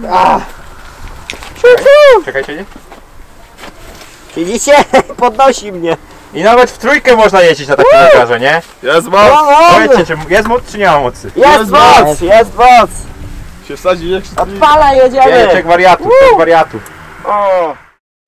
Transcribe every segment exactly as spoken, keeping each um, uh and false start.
A. Czekaj, siedzi? Widzicie? Podnosi mnie. I nawet w trójkę można jeździć na takim rowerze, nie? Jest moc! Powiedzcie, czy jest moc, czy nie ma mocy? Jest moc! Jest moc! Się wsadzi jak się Odpala, jedziemy! Jedziek wariatów, to wariatów. O!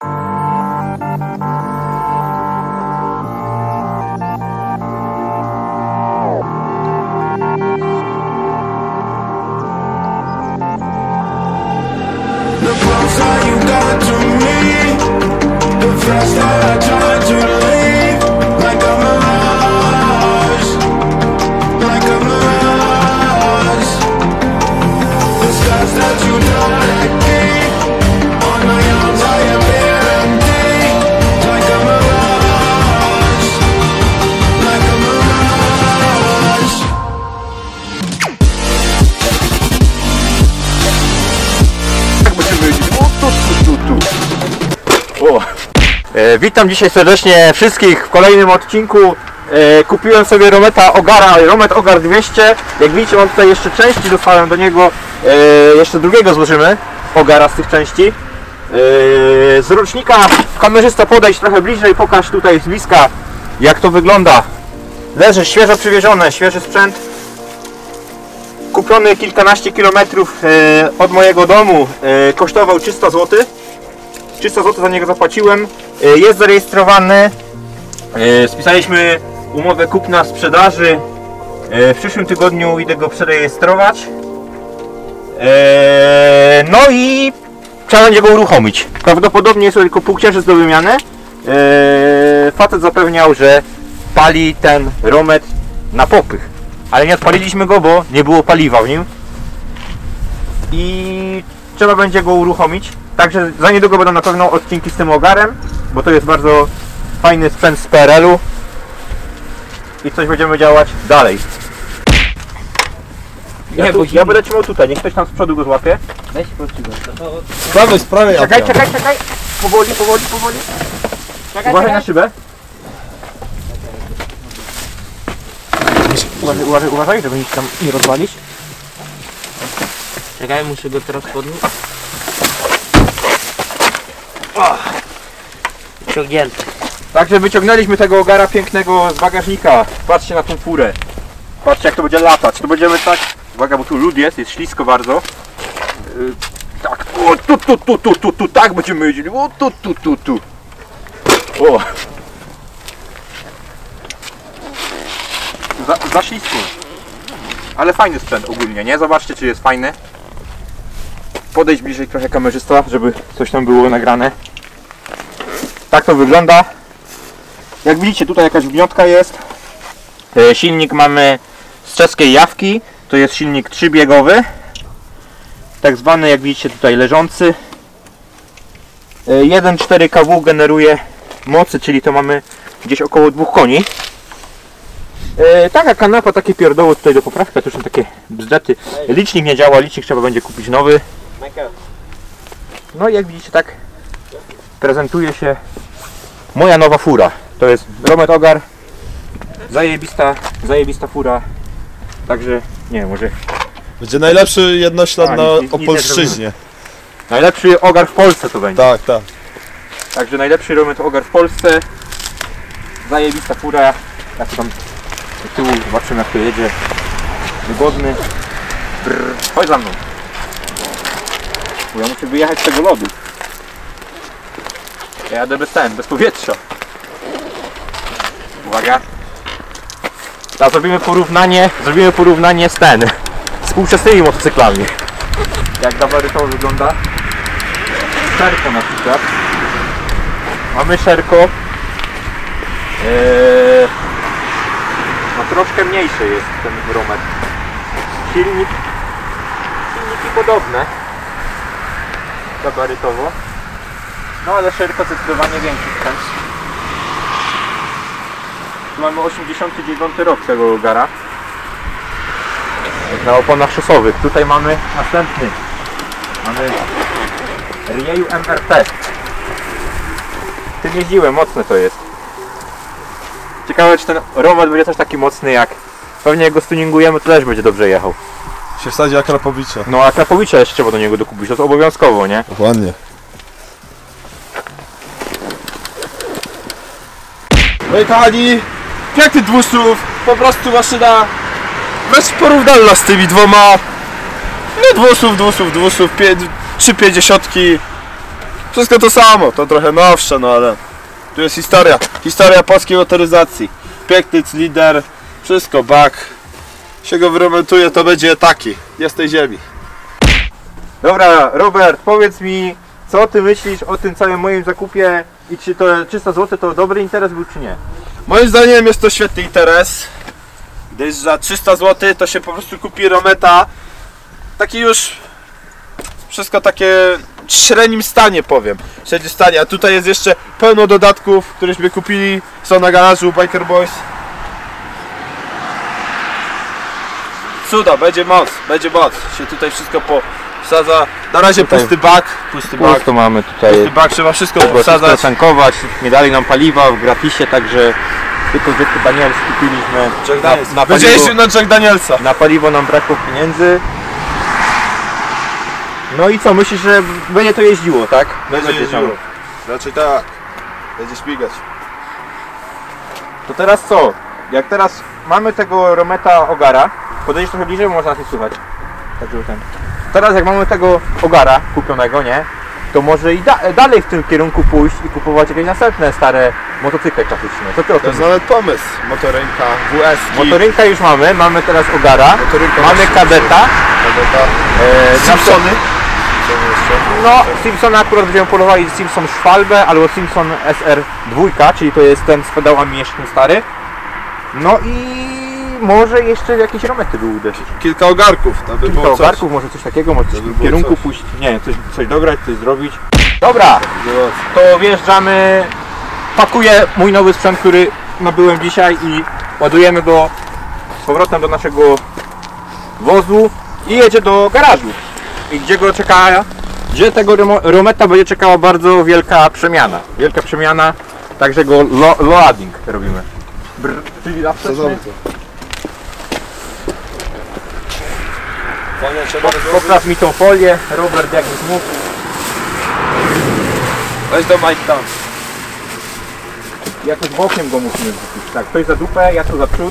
The closer you got to me, the faster I try to leave. Like a mirage, like a mirage. The scars that you don't keep on my arms, I appear empty. Like a mirage, like a mirage. O. E, witam dzisiaj serdecznie wszystkich w kolejnym odcinku. E, kupiłem sobie Rometa Ogara, Romet Ogar dwieście. Jak widzicie, mam tutaj jeszcze części, dostałem do niego e, jeszcze drugiego złożymy Ogara z tych części. E, z rocznika kamerzysta, podejdź trochę bliżej, pokaż tutaj z bliska jak to wygląda. Leży świeżo przywiezione, świeży sprzęt. Kupiony kilkanaście kilometrów e, od mojego domu, e, kosztował trzysta złotych. trzysta złotych za niego zapłaciłem. E, jest zarejestrowany. E, spisaliśmy umowę kupna sprzedaży. E, w przyszłym tygodniu idę go przerejestrować. E, no i trzeba będzie go uruchomić. Prawdopodobnie jest to tylko półksiężyc do wymiany. E, facet zapewniał, że pali ten Romet na popych. Ale nie odpaliliśmy go, bo nie było paliwa w nim. I trzeba będzie go uruchomić. Także za niedługo będą na pewno odcinki z tym Ogarem, bo to jest bardzo fajny sprzęt z P R L-u. I coś będziemy działać dalej. Ja, Nie, tu, bo ja będę trzymał tutaj, niech ktoś tam z przodu go złapie. Weź pościgaj. Z prawej, z prawej. Czekaj, czekaj, czekaj. Powoli, powoli, powoli. Czekaj, Uważaj czekaj. na szybę. Uważaj, uważaj, uważaj, żeby nic tam nie rozwalić. Czekaj, muszę go teraz podnieść. Ciągnięty. Także wyciągnęliśmy tego Ogara pięknego z bagażnika. Patrzcie na tą furę. Patrzcie jak to będzie latać. Tu będziemy tak... Uwaga, bo tu lód jest, jest ślisko bardzo. Yy, tak, o tu, tu, tu, tu, tu, tu, tak będziemy jeździli. O tu, tu, tu, tu. O. Za, za ślisko. Ale fajny sprzęt ogólnie, nie? Zobaczcie czy jest fajny. Podejdź bliżej trochę kamerzysta, żeby coś tam było nagrane. Tak to wygląda. Jak widzicie, tutaj jakaś wniotka jest. E, silnik mamy z czeskiej Jawki. To jest silnik trzybiegowy. Tak zwany, jak widzicie, tutaj leżący. E, jeden przecinek cztery kW generuje mocy, czyli to mamy gdzieś około dwóch koni. E, taka kanapa, takie pierdoły tutaj do poprawki, to już są takie bzdety. Licznik nie działa, licznik trzeba będzie kupić nowy. No i jak widzicie, tak prezentuje się moja nowa fura. To jest Romet Ogar. Zajebista, zajebista fura. Także, nie wiem, może Będzie najlepszy jednoślad A, na nic- nic nie Opolszczyźnie. najlepszy Ogar w Polsce to będzie. Tak, tak. Także najlepszy Romet Ogar w Polsce. Zajebista fura. Ja tu tam do tyłu zobaczymy jak to jedzie. Wygodny. Brrr. Chodź za mną. Bo ja muszę wyjechać z tego lodu. Ja jadę bez ten, bez powietrza. Uwaga. Teraz zrobimy porównanie, zrobimy porównanie z ten. Z współczesnymi motocyklami. Jak gabarytowo wygląda. Szerko na przykład. Mamy szerko. Eee, no troszkę mniejszy jest ten Romet. Silnik. Silniki podobne. Gabarytowo. No ale szerko zdecydowanie większy sprzęt. Tu mamy osiemdziesiąty dziewiąty rok tego Ogara. Na oponach szosowych. Tutaj mamy następny. Mamy Rieju M R T. Tym jeździłem, mocne to jest. Ciekawe czy ten Romet będzie też taki mocny jak... Pewnie jak go stuningujemy to też będzie dobrze jechał. Się wsadzi jak Rapowicze. No a Krapowicza jeszcze trzeba do niego dokupić, to, to obowiązkowo, nie? Dokładnie. No i kochani, piękny dwusów, po prostu maszyna wręcz porównalna z tymi dwoma. No dwusów, dwusów, dwusów, pie, trzy pięćdziesiątki. Wszystko to samo, to trochę nowsze, no ale tu jest historia, historia polskiej motoryzacji. Piękny cylinder, wszystko, bak. Się go wyremontuje, to będzie taki, jest tej ziemi. Dobra, Robert, powiedz mi, co ty myślisz o tym całym moim zakupie i czy to trzysta złotych to dobry interes był, czy nie? Moim zdaniem jest to świetny interes, gdyż za trzysta złotych to się po prostu kupi Rometa, taki już wszystko takie w średnim stanie, powiem, w średnim stanie, a tutaj jest jeszcze pełno dodatków, któreśmy kupili, są na garażu Biker Boys. Cuda, będzie moc, będzie moc, się tutaj wszystko posadza, na razie Tutaj pusty bak, pusty bak, to mamy tutaj. pusty bak, trzeba wszystko Trzeba wszystko posadzać. tankować, nie dali nam paliwa w gratisie, także tylko zwykły Daniels kupiliśmy. Jack Na, Daniels. na, Będzie paliwo, jeździł na Jack Danielsa. na paliwo nam brakło pieniędzy. No i co, myślisz, że będzie to jeździło, tak? Będzie jeździło. Raczej tak. Będzie śmigać. To teraz co? Jak teraz mamy tego Rometa Ogara, podejdziesz trochę bliżej, bo można nas nie słychać. Tak, żeby ten. Teraz jak mamy tego Ogara kupionego, nie? To może i da dalej w tym kierunku pójść i kupować jakieś następne stare motocykle klasyczne. Co ty o To tym jest myślisz? nawet pomysł. Motorynka, W S. Motorynka już mamy, mamy teraz Ogara, Motorynka mamy właśnie. Kadeta, Kadeta. e, Simpsony. No, Simpsona akurat będziemy polowali Simpson Schwalbe albo Simpson S R dwa, czyli to jest ten z pedałami jeszcze ten stary. No i może jeszcze jakieś romety by uderzyć. Kilka ogarków. To by Kilka było coś. ogarków, może coś takiego, może coś by w było kierunku coś. pójść, nie coś, coś dograć, coś zrobić. Dobra, to wjeżdżamy, pakuję mój nowy sprzęt, który nabyłem dzisiaj i ładujemy go z powrotem do naszego wozu i jedzie do garażu. I gdzie go czeka, gdzie tego remo- Rometa będzie czekała bardzo wielka przemiana. Wielka przemiana, także go lo- loading robimy. Brr, czyli Co zawsze zrobię to? Panie, trzeba popraw mi tą folię, Robert, jak już mógł. Weź do Mike tam. Jakoś bokiem go musimy wrzucić. Tak, ktoś za dupę, ja tu za przód.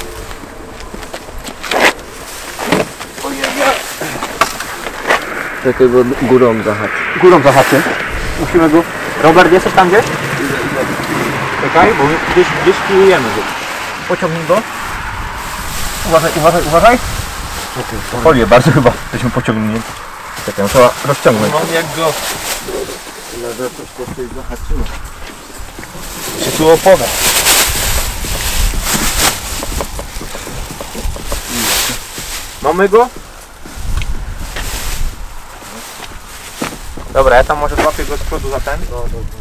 Czekaj, bo górą zahacz. Górą zahaczy. Musimy go... Robert, jesteś tam gdzieś? Czekaj, bo my gdzieś, gdzieś kijujemy go. Pociągnij go. Uważaj, uważaj, uważaj. Folię bardzo chyba byśmy pociągnęli. Czekaj, no trzeba rozciągnąć. Mam jak go... Się tu opowiem. Mamy go? Dobra, ja tam może złapię go z przodu za ten.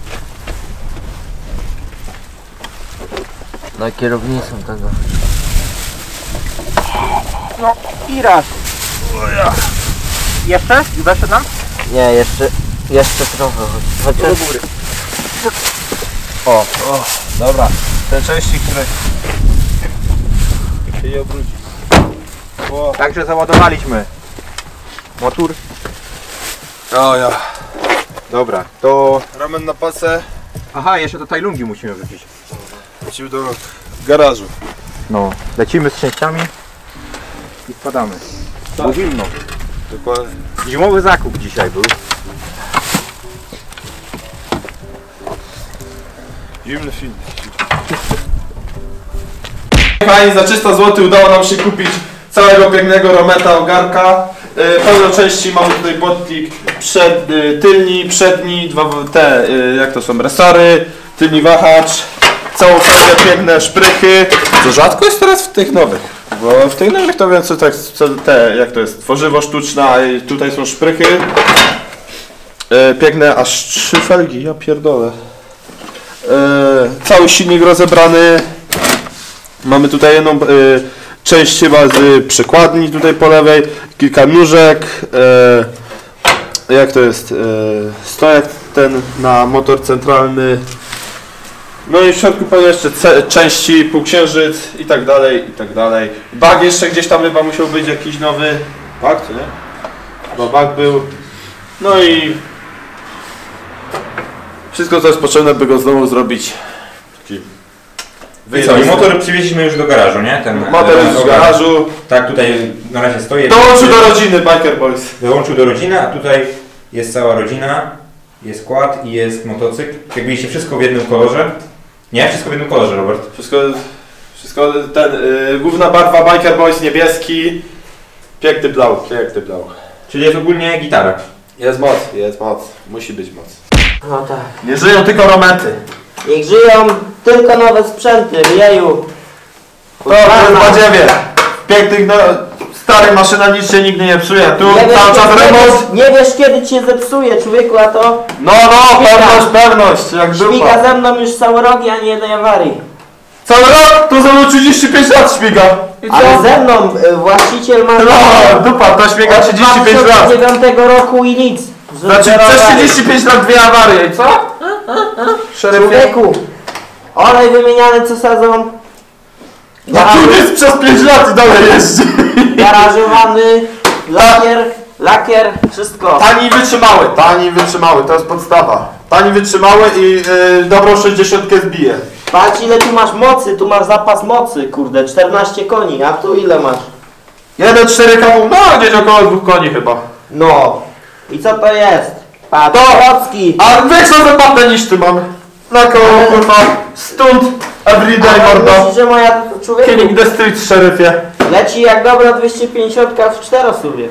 Na kierownicą tego. No i raz. Jeszcze? I weszedł nam? Nie, jeszcze, jeszcze trochę. Chociaż Do góry. O, o, dobra. Te części, które się nie obróci. O, Także załadowaliśmy motor. o ja. Dobra, to... Ramen na pasę. Aha, jeszcze do Tajlungi musimy wrzucić. Lecimy do garażu. No, lecimy z częściami i wpadamy. Było zimno. Dokładnie. Zimowy zakup dzisiaj był. Zimny film. Kochani, za trzysta złotych udało nam się kupić całego pięknego Rometa Ogarka. Yy, pełno części, mamy tutaj botnik przed, yy, tylni, przedni, dwa te, yy, jak to są, resory, tylni wahacz, całą fazę, piękne szprychy, co rzadko jest teraz w tych nowych, bo w tych nowych to wiem co, tak, co te, jak to jest, tworzywo sztuczne, a tutaj są szprychy, yy, piękne, aż trzy felgi, ja pierdolę. E, cały silnik rozebrany. Mamy tutaj jedną e, część chyba z przekładni tutaj po lewej, kilka nóżek. E, jak to jest? E, stojak ten na motor centralny. No i w środku pewnie jeszcze ce- części, półksiężyc i tak dalej, i tak dalej. Bag jeszcze gdzieś tam chyba musiał być jakiś nowy. Bak, czy nie? Chyba bak był. No i wszystko co jest potrzebne, by go znowu zrobić. Taki I co, i motor przywieźliśmy już do garażu, nie? Ten motor jest w garażu. Tak, tutaj na razie stoi. Dołączył do rodziny Biker Boys. Dołączył do rodziny, a tutaj jest cała rodzina, jest kład i jest motocykl. Jak widzicie, wszystko w jednym kolorze. Nie? Wszystko w jednym kolorze, Robert. Wszystko, wszystko ten, yy, główna barwa Biker Boys niebieski. Piękny blau, piękny blau. Czyli jest ogólnie gitara. Jest moc, jest moc. Musi być moc. No tak. Nie żyją tylko romety. Niech żyją tylko nowe sprzęty, jeju. To jest badziewie. Pięknych, no, stary maszyna nic się nigdy nie psuje. Tu Nie wiesz, cały czas nie, remont. wiesz, nie wiesz kiedy cię zepsuje, człowieku, a to No, no, Śmiga. pewność, pewność, jak śmiga dupa. ze mną już cały rok, a nie jednej awarii. Cały rok to ze mną trzydzieści pięć lat śmiga. I Ale co? ze mną y, właściciel ma No, dupa, to śmiga od trzydzieści dwa pięć tysiące lat. dziewiątego roku i nic. Znaczy Zero przez awarii. trzydzieści pięć lat dwie awarie, i co? Szeryfie? Człowieku, olej wymieniany co sezon. No tu jest przez pięć lat i dalej jeździ. Garażowany, lakier, lakier, wszystko. Tani i wytrzymały, tani i wytrzymały, to jest podstawa. Tani, wytrzymały i yy, dobrą sześćdziesiątkę zbije. Patrz ile tu masz mocy, tu masz zapas mocy, kurde, czternaście koni, a tu ile masz? jeden cztery kamu, no gdzieś około dwóch koni chyba. No. I co to jest? Patrz, To- Polski. A większą zapłatę niż ty mam. Na koło kurwa, stąd everyday mordo. Myślisz, że moja człowieku Killing the street, szeryfie. leci jak dobra dwieście pięćdziesiąt w czterosuwie.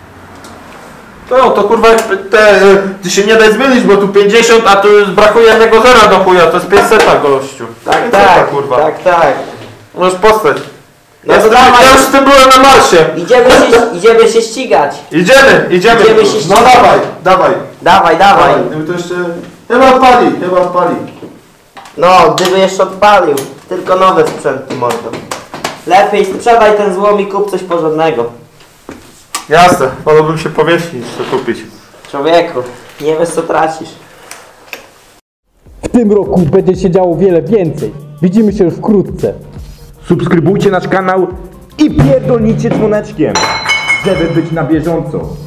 No to kurwa jak te, y, ty się nie daj zmienić, bo tu pięćdziesiąt, a tu brakuje jednego zera do chuja, to jest pięćset gościu. Tak, pięćset, tak, kurwa. tak, tak. Możesz postać. No Ja, to z tym, dawaj. ja już z tym byłem na marsie. Idziemy się, idziemy się ścigać. Idziemy, idziemy. Idziemy tu. się No ścigać. dawaj, dawaj. Dawaj, dawaj. To jeszcze... Chyba odpali, chyba odpali. No, gdyby jeszcze odpalił. Tylko nowe sprzęty mordo. Lepiej sprzedaj ten złom i kup coś porządnego. Jasne, wolałbym się powiesić niż to kupić. Człowieku, nie wiesz co tracisz. W tym roku będzie się działo wiele więcej. Widzimy się już wkrótce. Subskrybujcie nasz kanał i pierdolnijcie dzwoneczkiem, żeby być na bieżąco.